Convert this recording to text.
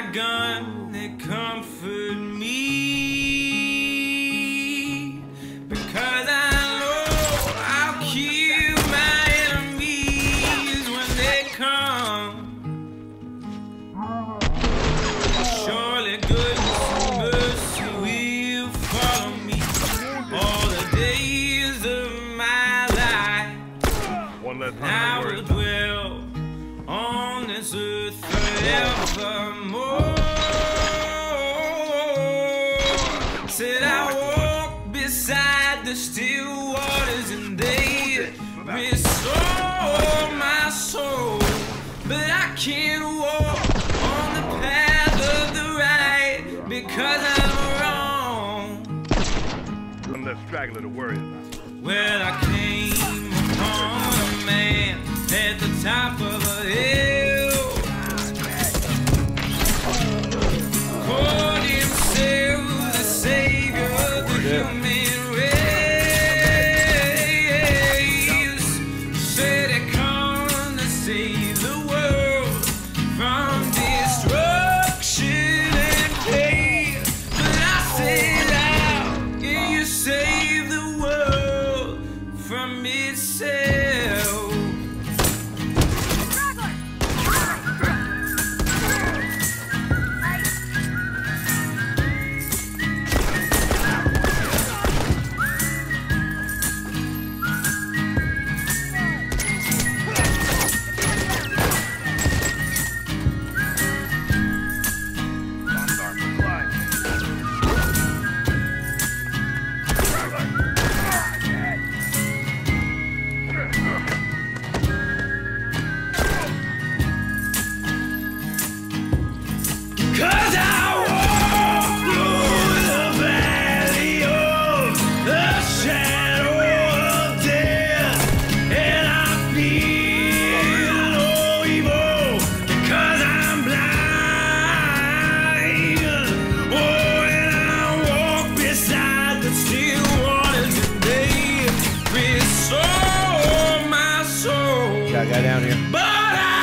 gun that comfort me, because I know I'll kill my enemies when they come. Surely goodness and mercy will follow me all the days of my life. One less I will dwell on this earth forevermore. Said I walk beside the still waters and they restore my soul, but I can't walk on the path of the right because I'm wrong. One less straggler to worry about. Well, I came upon a man at the top of a hill, called himself the savior of the human race. Said he come to save the world from destruction and pain. But I said, how can you save the world from itself? Cause I walk through the valley of the shadow of death, and I feel no evil because I'm blind. Oh, and I walk beside the still waters and they restore my soul. Got a guy down here. But I